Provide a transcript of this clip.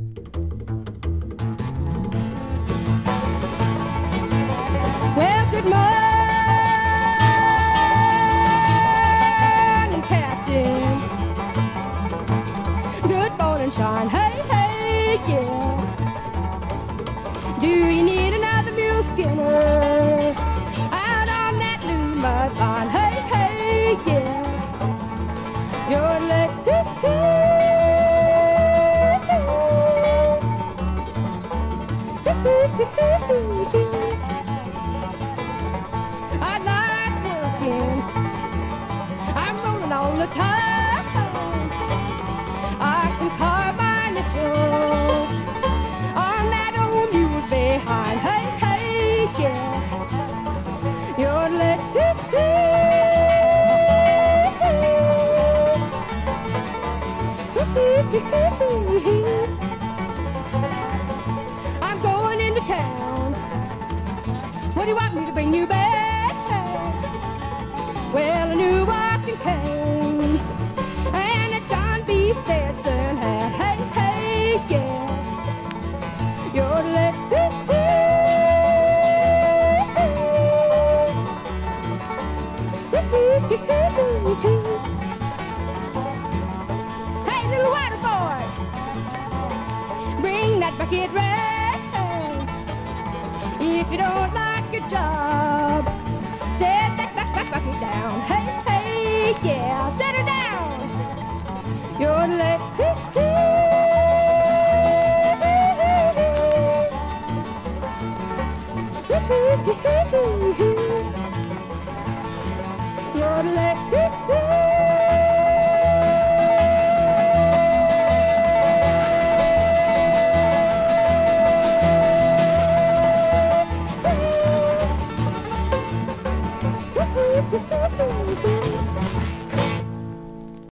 Well, good morning, Captain. Good morning, Sean. Hey, hey, yeah. Do you need another Muleskinner out on that new mud line? Hey, hey, yeah. Your leg. I like working. I'm rolling all the time. I can carve my initials on that old mule behind. Hey, hey, yeah. Your leg. I'm going into town. What do you want me to bring you back? Well, a new walking cane and a John B. Stetson hat. Hey, hey, yeah. Your leg. Hey, little water boy, bring that bucket round. If you don't like your job, set that bucket down. Hey, hey, yeah, set her down. Your leg. Your leg. Woo-hoo.